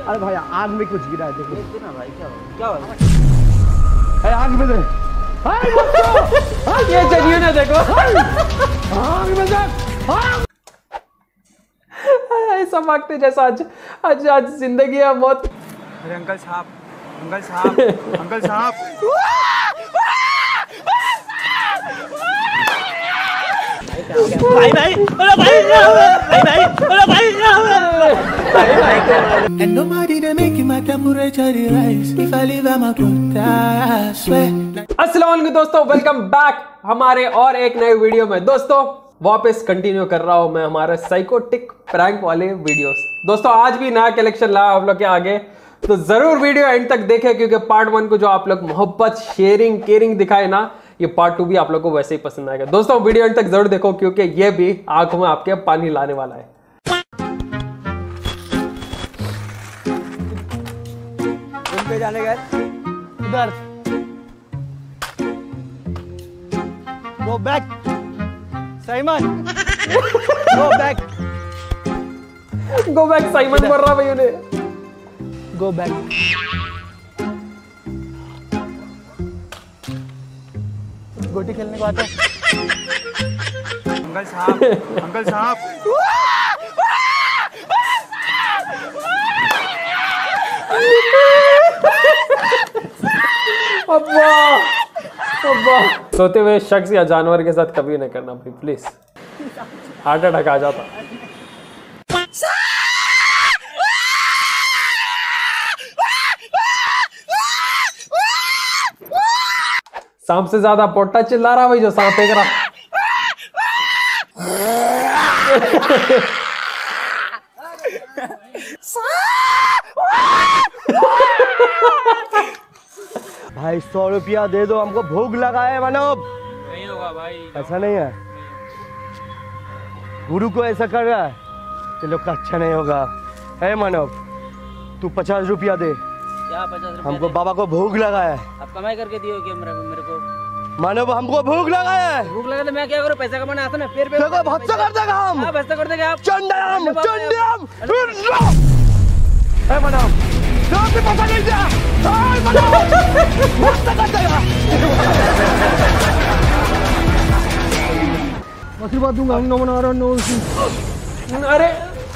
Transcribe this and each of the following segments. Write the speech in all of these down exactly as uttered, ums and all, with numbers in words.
अरे भाई आग में कुछ गिरा है, देखो देखो ना भाई, क्या हो क्या हो अरे आग में दे ये जेन्युइन है, देखो आग में दे। ऐसा मांगते जैसा आज आज आज जिंदगी है मौत। अरे अंकल साहब, अंकल साहब, अंकल साहब। भाई भाई अरे भाई भाई भाई अरे भाई भाई भाई। And nobody to make my temperature rise. If I leave, I'm a good I swear. अस्सलाम वालेकुम दोस्तों, वेलकम बैक हमारे और एक नए वीडियो में। दोस्तों वापस कंटिन्यू कर रहा हूं मैं हमारे साइकोटिक प्रैंक वाले वीडियोस। दोस्तों आज भी नया कलेक्शन लाया आप लोग के आगे, तो जरूर वीडियो एंड तक देखें, क्योंकि पार्ट वन को जो आप लोग मोहब्बत शेयरिंग केयरिंग दिखाए ना, ये पार्ट टू भी आप लोग को वैसे ही पसंद आएगा। दोस्तों वीडियो एंड तक जरूर देखो, क्योंकि ये भी आंखों में आपके पानी लाने वाला है। पे जाने गए उधर, go back Simon, go back go back Simon मर रहा भाई उन्हें, गो बैक। गोटी खेलने को आता है अंकल साहब, अंकल साहब। अब्बा अब्बा सोते हुए शख्स या जानवर के साथ कभी नहीं करना भाई, प्लीज हार्ट अटैक आ जाता। सांप से ज्यादा पोटा चिल्ला रहा भाई, जो सांप फेंक रहा। भाई सौ रुपया दे दो, हमको भूख लगा है मानव। नहीं होगा भाई, ऐसा नहीं है, गुरु को ऐसा कर रहा है, ये लोग का अच्छा नहीं होगा। है मानव, तू पचास रुपया दे। क्या पचास रुपया? हमको बाबा को भूख लगा है। आप कमाई करके दियो क्या मेरे मेरे को? मानव हमको भूख लगा है। भूख लगा तो मैं क्या करूं? पैसा कमाना आता ना, फिर देखो भत्ता कर देगा हम। हां भत्ता कर देगा आप। चंडम चंडम है मानव, सब पे पता नहीं दिया। हाय मानव भत्ता कर देगा। आशीर्वाद दूंगा, हम नमन आ रहा नो। अरे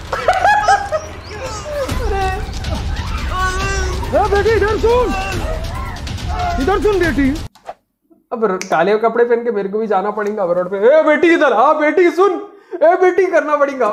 अरे बेटी इधर सुन, इधर सुन बेटी। अब काले कपड़े पहन के मेरे को भी जाना पड़ेगा अब रोड पे। ए बेटी इधर, हाँ बेटी सुन, ए बेटी करना पड़ेगा।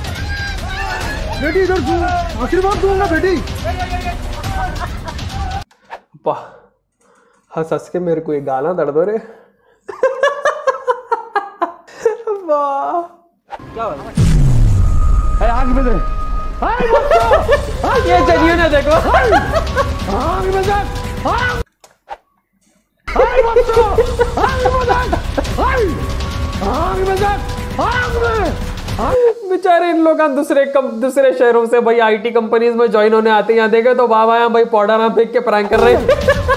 बेटी इधर सुन, आशीर्वाद दूंगा बेटी। वाह हंस हंस के मेरे को ये गाना दर्द हो रे। वाह क्या हो? है आग में दे। हाय बच्चों, ये जेन्युइन है, देखो आग में दे। हाय बच्चों, आग में दे। हाय आग में दे, आग में। बेचारे इन लोग दूसरे कम दूसरे शहरों से भाई आईटी कंपनीज में ज्वाइन होने आते हैं, यहाँ देखे तो बाबा यहाँ भाई पौधा ना फेंक के प्रैंक कर रहे हैं।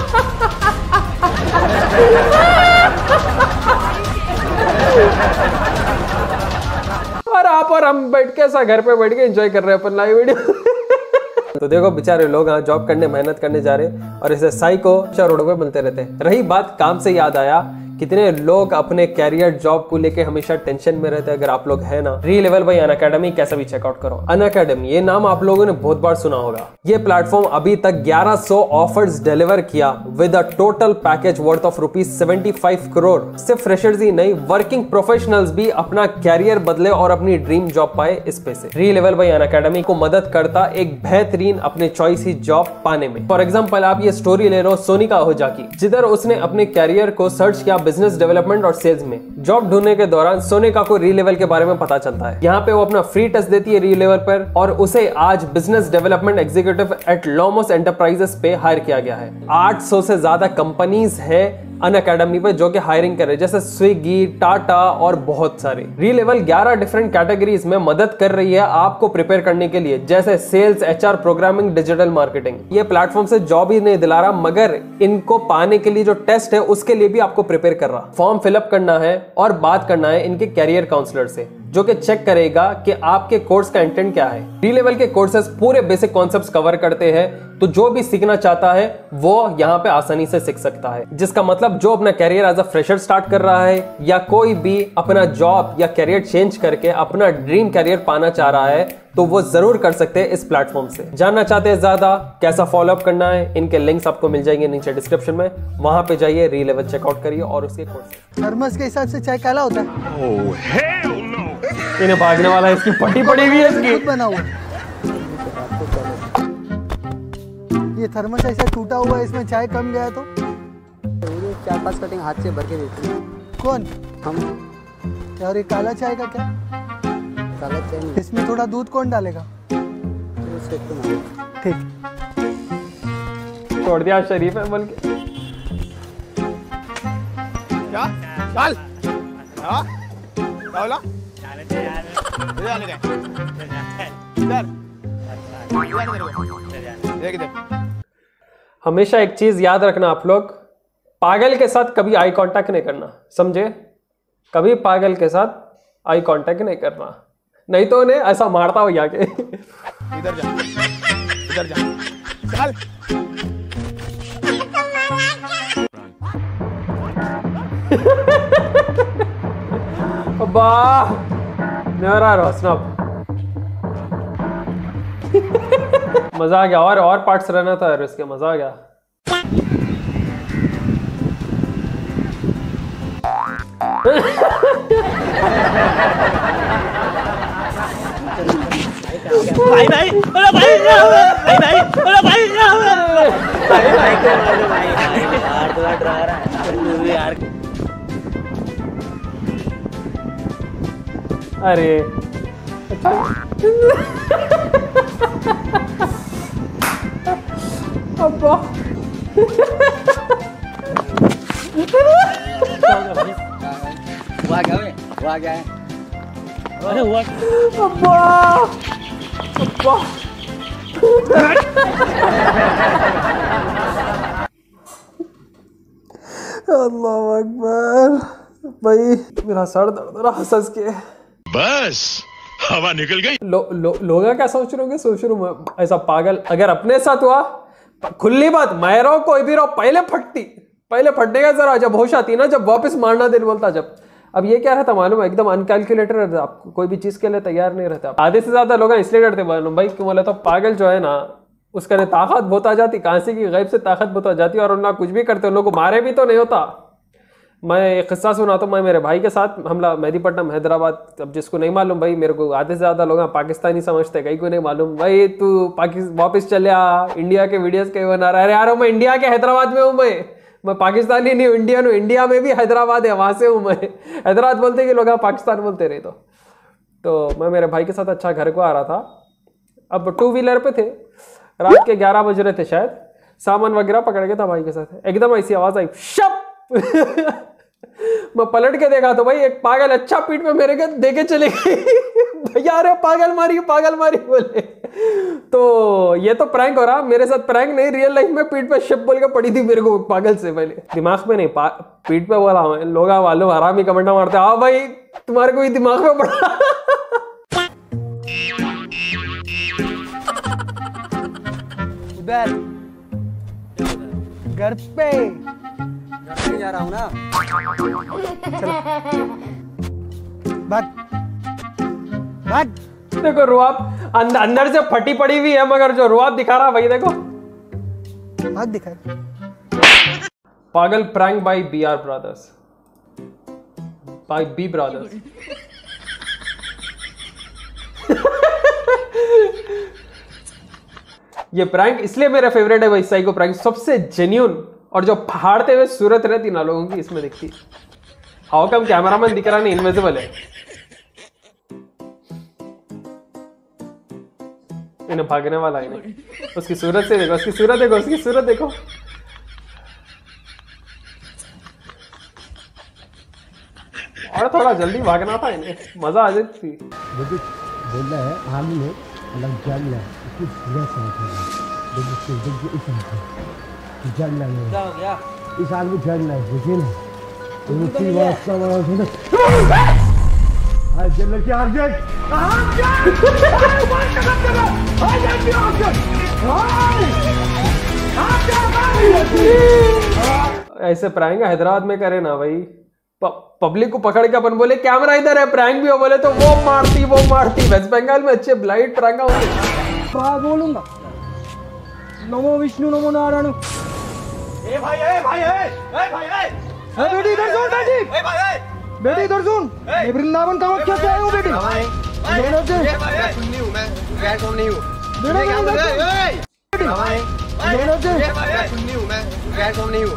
और आप और हम बैठ के ऐसा घर पे बैठ के एंजॉय कर रहे हैं अपन लाइव वीडियो। तो देखो बेचारे लोग यहाँ जॉब करने मेहनत करने जा रहे हैं और इसे साइको रोडों पे मिलते रहते हैं। रही बात काम से, याद आया कितने लोग अपने कैरियर जॉब को लेके हमेशा टेंशन में रहते हैं। अगर आप लोग हैं ना, री लेवल बाय अनअकैडमी कैसे भी चेकआउट करो। अनअकैडमी ये नाम आप लोगों ने बहुत बार सुना होगा। ये प्लेटफॉर्म अभी तक ग्यारह सौ ऑफर्स डिलीवर किया with a total package worth of rupees पचहत्तर करोड़। सिर्फ फ्रेशर्स ही नहीं, वर्किंग प्रोफेशनल्स भी अपना कैरियर बदले और अपनी ड्रीम जॉब पाए इस पे से। री लेवल बाय अनअकैडमी को मदद करता एक बेहतरीन अपने चॉइस ही जॉब पाने में। फॉर एग्जाम्पल आप ये स्टोरी ले लो सोनिका आहूजा की, जिधर उसने अपने कैरियर को सर्च किया बिजनेस डेवलपमेंट और सेल्स में। जॉब ढूंढने के दौरान सोनिका को री लेवल के बारे में पता चलता है। यहाँ पे वो अपना फ्री टेस्ट देती है री लेवल पर, और उसे आज business development executive at Lomos enterprises पे हायर किया गया है। आठ सौ से ज्यादा कंपनीज है अनअकैडमी पे जो कि हायरिंग कर रहे हैं, जैसे स्विगी, टाटा और बहुत सारे। री लेवल ग्यारह डिफरेंट कैटेगरीज में मदद कर रही है आपको प्रिपेयर करने के लिए, जैसे sales, HR, programming, digital marketing. ये प्लेटफॉर्म से जॉब ही नहीं दिला रहा, मगर इनको पाने के लिए जो टेस्ट है उसके लिए भी आपको प्रिपेयर कर रहा। फॉर्म फिलअप करना है और बात करना है इनके कैरियर काउंसलर से, जो कि चेक करेगा कि आपके कोर्स का इंटेंट क्या है। री लेवल के कोर्सेज पूरे बेसिक कॉन्सेप्ट्स कवर करते हैं, तो जो भी सीखना चाहता है वो यहाँ पे आसानी से सीख सकता है। जिसका मतलब जो अपना career as a fresher start कर रहा है या कोई भी अपना जॉब या कैरियर चेंज करके अपना ड्रीम कैरियर पाना चाह रहा है, तो वो जरूर कर सकते हैं इस प्लेटफॉर्म से। जानना चाहते हैं ज्यादा कैसा फॉलोअप करना है, इनके लिंक्स आपको मिल जाएंगे नीचे डिस्क्रिप्शन में, वहां पे जाइए, री लेवल चेकआउट करिए और उसके कोर्स। थर्मस के हिसाब से चाय काला होता है। Oh hell no! इन्हें भागने वाला है, इसकी पट्टी पड़ी हुई है इसकी। खुद बना हुआ है। ये थर्मस ऐसा टूटा हुआ है, इसमें चाय कम गया तो चार पांच कटिंग हाथ से भर के देते हैं। कौन? हम। और ये काला चाय का क्या? काला चाय नहीं। इसमें थोड़ा दूध कौन डालेगा? ठीक। छोड़ दिया शरीफ है बोल के। क्या? चल। हाँ? क्या बोला? इधर आने दे। इधर। इधर आने दे। देख इधर। हमेशा एक चीज याद रखना आप लोग, पागल के साथ कभी आई कांटेक्ट नहीं करना, समझे? कभी पागल के साथ आई कांटेक्ट नहीं करना, नहीं तो उन्हें ऐसा मारता हो जाके। इधर जा, इधर जा, चल। अब्बा मेरा रोशना मजा आ गया, और और पार्ट्स रहना था यार इसके, मजा आ गया। भाई भाई अरे भाई क्या हुआ? भाई भाई अरे भाई क्या हुआ? भाई भाई को मार दो भाई। यार तो डरा रहा है यार। अरे अब्बा हुआ क्या है? हुआ क्या है? अरे हुआ अब्बा अब्बा अल्लाह अकबर भाई, मेरा सर दर्द रहा हंस के। बस हवा निकल गई। लो, लो, लोग क्या सोच रहे होंगे? सोच रहे हो ऐसा पागल अगर अपने साथ हुआ, खुली बात, मैं रहो कोई भी रहो, पहले फटती, पहले फटने का जरा जब होश आती ना, जब वापस मारना दिल बोलता जब। अब ये क्या रहता मालूम है, एकदम अनकैलकुलेटेड रहता, आप कोई भी चीज के लिए तैयार नहीं रहता। आधे से ज्यादा लोग इसलिए डरते मालूम भाई क्यों बोले तो पागल जो है ना, उसका ने ताकत बहुत आ जाती, कहां से की गैब से ताकत बहुत आ जाती, और ना कुछ भी करते, उन लोग को मारे भी तो नहीं होता। मैं एक किस्सा सुना तो मैं मेरे भाई के साथ हमला मेहदीपट्टनम हैदराबाद, अब जिसको नहीं मालूम भाई, मेरे को आधे से ज्यादा लोग पाकिस्तानी समझते, कहीं को नहीं मालूम भाई, तू पाकिस्तान वापस चले आ, इंडिया के वीडियोस कहीं बना रहा है। अरे यार मैं इंडिया के हैदराबाद में हूँ, मैं मैं पाकिस्तानी नहीं हूँ, इंडियन हूँ, इंडिया में भी हैदराबाद है, वहां से हूँ मैं। हैदराबाद बोलते कि लोग पाकिस्तान बोलते रहे। तो तो मैं मेरे भाई के साथ अच्छा घर को आ रहा था, अब टू व्हीलर पे थे, रात के ग्यारह बज रहे थे शायद, सामान वगैरह पकड़ के था भाई के साथ, एकदम ऐसी आवाज आई शप। मैं पलट के देखा तो भाई एक पागल अच्छा पीठ पे मेरे के देके चले गई। भैया अरे पागल मारी पागल मारी बोले। तो ये तो प्रैंक हो रहा, मेरे साथ प्रैंक नहीं, रियल लाइफ में पीठ पे शिप बोल के पड़ी थी मेरे को पागल से। पहले दिमाग पे नहीं, पीठ पे बोला, लोग वालों हरामी कमेंट मारते, हाँ भाई तुम्हारे को ही दिमाग में पड़ा। उधर घर पे जा रहा हूँ ना। भाग भाग। देखो रुआब अंदर, अंदर से फटी पड़ी हुई है, मगर जो रुआब दिखा रहा भाई देखो, भाग दिखा। पागल prank by B R brothers, by B brothers. ये प्रैंक इसलिए मेरा फेवरेट है भाई, साइको प्रैंक सबसे जेन्युइन, और जो फाड़ते हुए सूरत रहती ना लोगों की इसमें दिखती। हाउ कम कैमरामैन दिख रहा नहीं, इनविजिबल है। इन्हें भागने वाला है, उसकी सूरत से देखो, उसकी सूरत देखो, उसकी सूरत देखो। और थोड़ा जल्दी भागना था इन्हें, मजा आ जाती। बोल रहा है हाल में अलग जान रहा है, कुछ बुरा समझ जान रहा है, क्या हो गया इस आदमी जान रहा है, देखिए ना तो मुझे वास्ता बड़ा हाय जनरल की आर्जेट ऐसे प्रैंक हैदराबाद में करे ना भाई, पब्लिक को पकड़ के अपन बोले कैमरा इधर है, प्रैंक भी हो बोले तो वो मारती वो मारती। वेस्ट बंगाल में अच्छे ब्लाइट प्रैंक होंगे। बोलूंगा नमो विष्णु नमो नारायण। ए भाई ए भाई ए ए भाई ए ए बेटी इधर सुन बेटी, ए भाई ए बेटी इधर सुन, ये वृंदावन कामाख्या से आए हो बेटी। दोनों से सुननी हूं मैं, गैर कौन नहीं हूं। दोनों से दोनों से सुननी हूं मैं, गैर कौन नहीं हूं।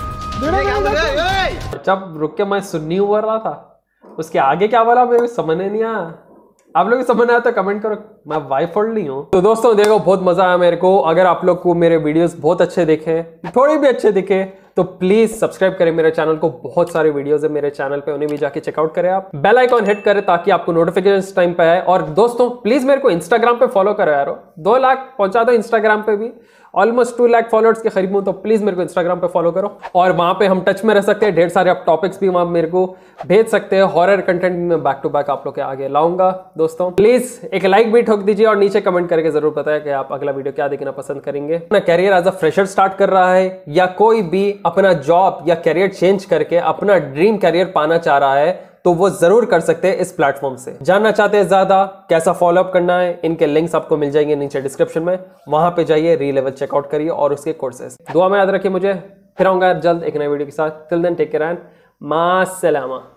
जब रुक के मैं सुन्नी बोल रहा था, उसके आगे क्या बोला मेरे को समझ नहीं आया। आप लोग समझ आया तो कमेंट करो, मैं वाइफ फोल्ड नहीं हूँ। तो दोस्तों देखो बहुत मजा आया मेरे को। अगर आप लोग को मेरे वीडियोस बहुत अच्छे दिखे, थोड़ी भी अच्छे दिखे, तो प्लीज सब्सक्राइब करें मेरे चैनल को। बहुत सारे वीडियोस है मेरे चैनल पे, उन्हें भी जाके चेकआउट करें। आप बेल आइकॉन हिट करें ताकि आपको नोटिफिकेशन टाइम पे आए। और दोस्तों प्लीज मेरे को इंस्टाग्राम पे फॉलो करो यारो, दो लाख पहुंचा दो इंस्टाग्राम पे भी, ऑलमोस्ट टू लाख फॉलोअर्स के करीब हूं, तो प्लीज मेरे को इंस्टाग्राम पे फॉलो करो। और वहां पे हम टच में रह सकते हैं, ढेर सारे आप टॉपिक्स भी वहां मेरे को भेज सकते हैं। हॉरर कंटेंट में बैक टू बैक आप लोग के आगे लाऊंगा। दोस्तों प्लीज एक लाइक भी ठोक दीजिए और नीचे कमेंट करके जरूर बताया कि आप अगला वीडियो क्या देखना पसंद करेंगे। अपना career as a fresher start कर रहा है, या कोई भी अपना जॉब या कैरियर चेंज करके अपना ड्रीम कैरियर पाना चाह रहा है, तो वो जरूर कर सकते हैं इस प्लेटफॉर्म से। जानना चाहते हैं ज्यादा कैसा फॉलो अप करना है, इनके लिंक्स आपको मिल जाएंगे नीचे डिस्क्रिप्शन में, वहां पे जाइए, री लेवल चेकआउट करिए और उसके कोर्सेज। दुआ में याद रखिए मुझे, फिर आऊंगा जल्द एक नए वीडियो के साथ। Till then take care and मास्सलामा।